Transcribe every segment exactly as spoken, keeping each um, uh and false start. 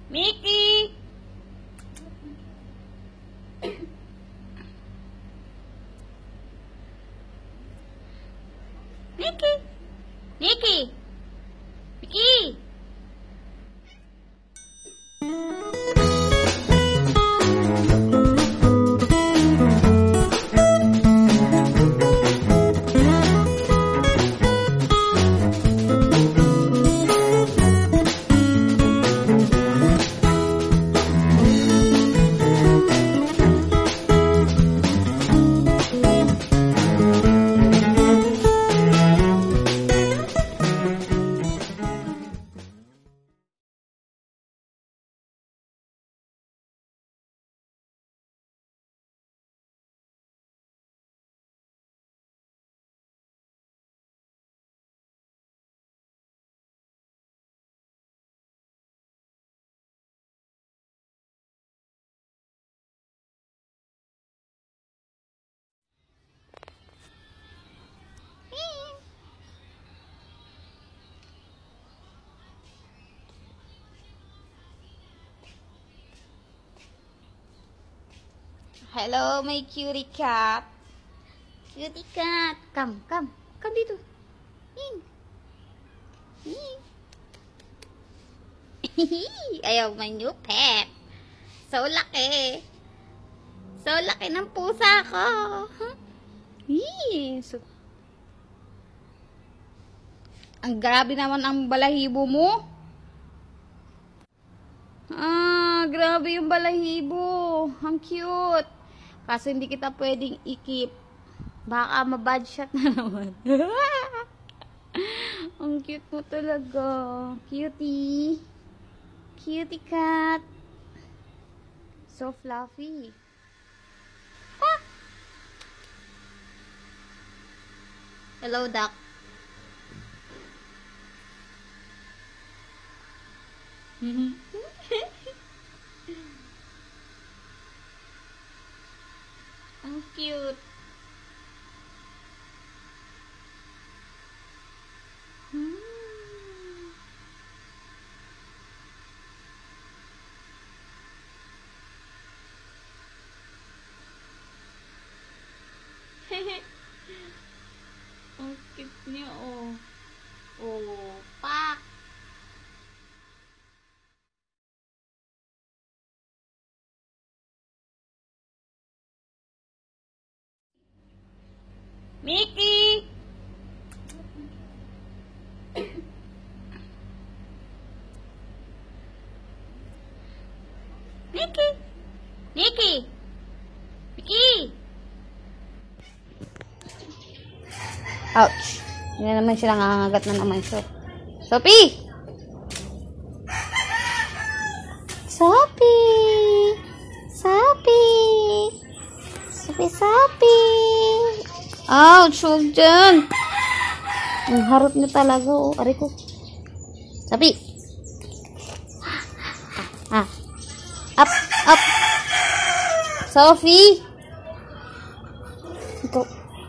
Mickey! Mickey! Mickey! Mickey! Hello, my cutie cat. Cutie cat. Come, come. Come dito. In. In. Ayaw, my new pet. So laki. So laki ng pusa ko. So, ang grabe naman ang balahibo mo. Ah, grabe yung balahibo. Ang cute. Kaso hindi kita pwedeng ikip. Baka ma-bad shot na naman. Ang cute mo talaga. Cutie. Cutie cat. So fluffy. Ah! Hello, duck. Ang cute. Hmm. Ang cute niya, oh. Oh, pak. Mickey! Mickey! Mickey! Mickey! Ouch! Hindi na naman siya nangangagat na naman siya. Sofie! Sofie! Sofie! Sofie, Sofie! Ouch! Huwag dyan! Ang harot niya talaga, oh. Aray ko. Sofie! Ah! Up! Up! Sofie! Ito.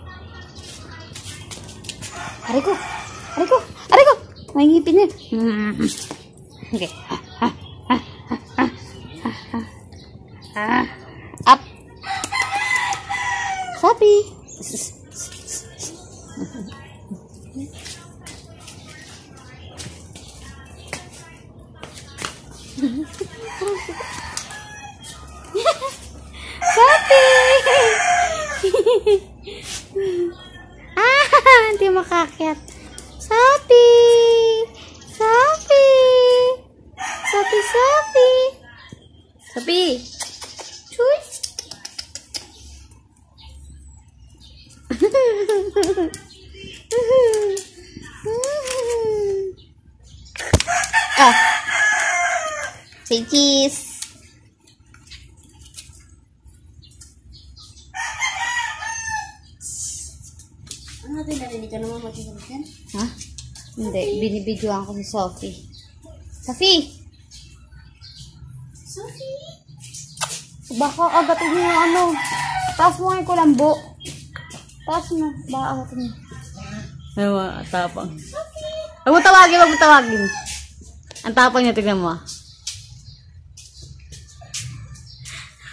Aray ko! Aray ko! Aray ko! May ngipin niya. Okay. Up! Sofie! Sofie! Ah, hindi makakyat. Sofie! Sofie! Sofie, Sofie! Sofie! Chuy! Ah! Say cheese! Ano natin narinig ka naman mag-ibig yan? Ha? Hindi, binibidyoan ko si Sofie. Sofie! Sofie! Baka agatin mo yung ano. Taas mo nga yung kulambo. Taas mo. Baka agatin mo. Ay, mga tapang. Sofie! Huwag mo tawagin, huwag mo tawagin. Ang tapang niya, tignan mo.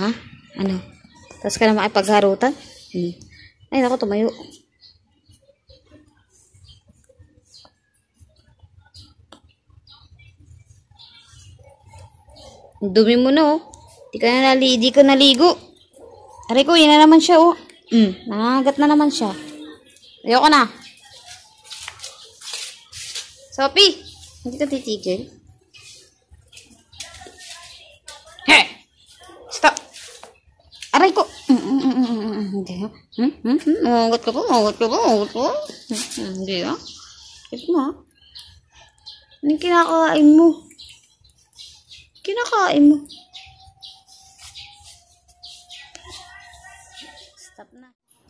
ha? Ano? Tapos ka na makipagharutan? Hmm. Ay, naku, tumayo. Ang dumi mo na, oh. Di ka na, nali di ka naligo. Aray ko, yun na naman siya, oh. Hmm, nangagat na naman siya. Ayoko na. Sofie, hindi ka titigil. Hey! Stop! Aray ko! Hindi, ha? Hmm? Hmm? Hmm? Nangagat ka po, nangagat ka po, nangagat ka po. Hindi, ha? Ito mo, ha? Anong kinakain mo? Kinakain mo. Stop na.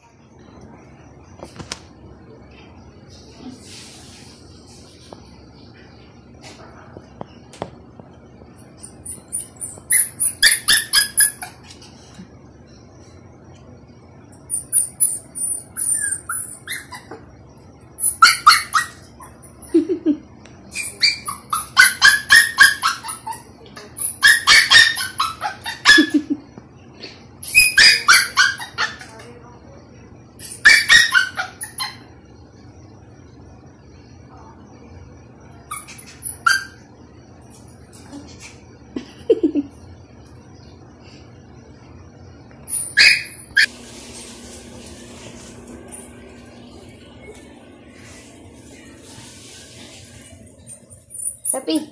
Sofie.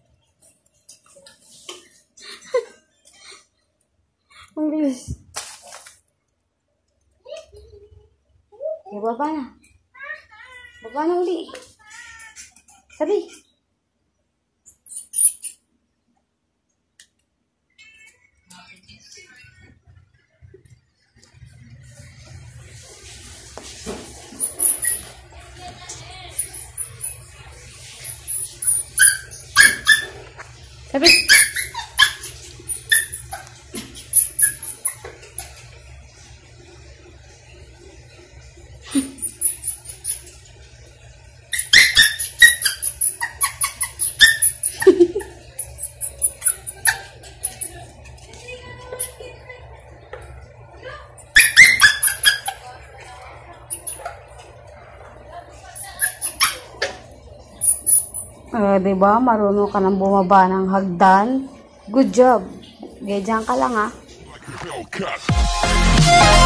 Ang bilis. Okay, baba na. Baba na uli. Sofie. Sofie. Uh, diba? Marunong ka nang bumaba ng hagdan. Good job. Ganyan ka lang, ha?